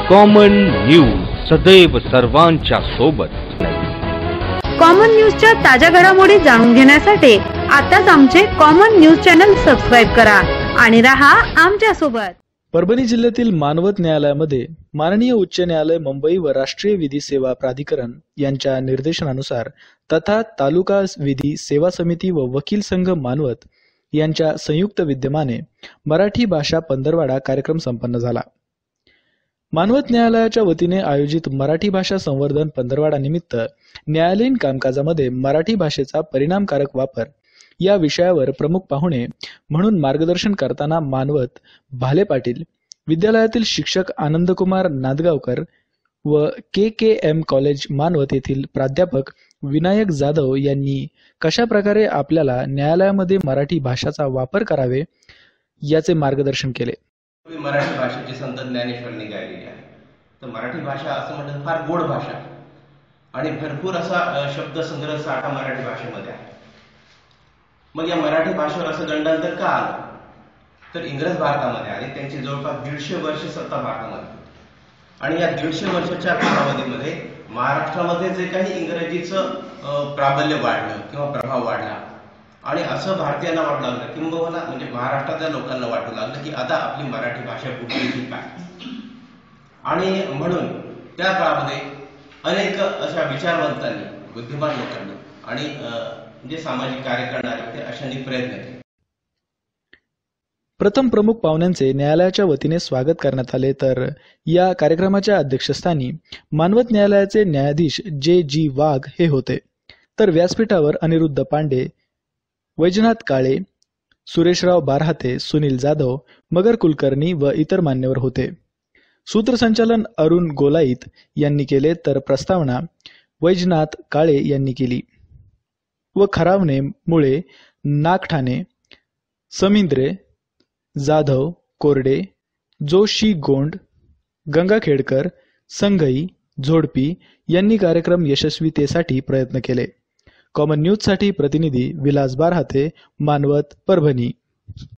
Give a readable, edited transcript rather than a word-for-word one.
Common news सदैव सर्वांच्या सोबत। कॉमन न्यूजच्या ताज्या घडामोडी जाणून घेण्यासाठी आताच आमचे कॉमन न्यूज चॅनल सबस्क्राइब करा आणि रहा आमच्या सोबत। परभणी जिल्ह्यातील मानवत न्यायालयामध्ये माननीय उच्च न्यायालय मुंबई व राष्ट्रीय विधी सेवा प्राधिकरण यांच्या निर्देशनानुसार तथा तालुका विधी सेवा समिती व वकील संघ मानवत यांच्या संयुक्त विद्यमाने मराठी भाषा पंधरवडा कार्यक्रम संपन्न झाला। मानवत न्यायालयाच्या वतीने आयोजित मराठी भाषा संवर्धन पंधरवडा निमित्त न्यायालयीन कामकाजामध्ये मराठी भाषेचा परिणामकारक वापर या विषयावर प्रमुख पाहुणे म्हणून मार्गदर्शन करताना मानवत भाले पाटील विद्यालयातील शिक्षक आनंदकुमार नांदगावकर व KKM कॉलेज मानवत येथील प्राध्यापक विनायक जाधव यांनी कशा प्रकारे आपल्याला न्यायालयामध्ये मराठी भाषेचा वापर करावे याचे मार्गदर्शन केले। मराठी भाषेची संत ज्ञानेश्वरांनी गायलेली आहे। तर मराठी भाषा असं म्हणतात फार गोड भाषा आणि भरपूर असा शब्दसंग्रह साठा मराठी भाषेमध्ये आहे। मग या मराठी भाषेवर असं गंडांतर का आलं तर इंग्रज भारतामध्ये आले, त्यांची जवळपास 150 वर्ष सत्ता भारतामध्ये आणि या 150 वर्षाच्या कालावधीमध्ये महाराष्ट्रामध्ये जे काही इंग्रजीचं प्राबल्य वाढलं किंवा प्रभाव वाढला आणि असं भारतीयांना वाटू लागलं किंबहुना म्हणजे महाराष्ट्रातल्या लोकांना वाटू लागलं की आता आपली मराठी भाषा कुठली की काय। आणि म्हणून त्या काळामध्ये अनेक अशा विचारवंतांनी बुद्धिमान लोकांनी आणि जे सामाजिक कार्य करणारे होते अशांनी प्रयत्न केले। प्रथम प्रमुख पाहुण्यांचे न्यायालयाच्या वतीने स्वागत करण्यात आले तर या कार्यक्रमाच्या अध्यक्षस्थानी मानवत न्यायालयाचे न्यायाधीश JG वाघ हे होते, तर व्यासपीठावर अनिरुद्ध पांडे, वैजनाथ काळे, सुरेशराव बारहाते, सुनील जाधव, मगर कुलकर्णी व इतर मान्यवर होते। सूत्रसंचालन अरुण गोलाईत यांनी केले तर प्रस्तावना वैजनाथ काळे यांनी केली व खरावणे मुळे नागठाणे समिंद्रे जाधव कोरडे जोशी गोंड गंगाखेडकर संघई झोडपी यांनी कार्यक्रम यशस्वीतेसाठी प्रयत्न केले। कॉमन न्यूज साठी प्रतिनिधी विलास बारहाते, मानवत, परभणी।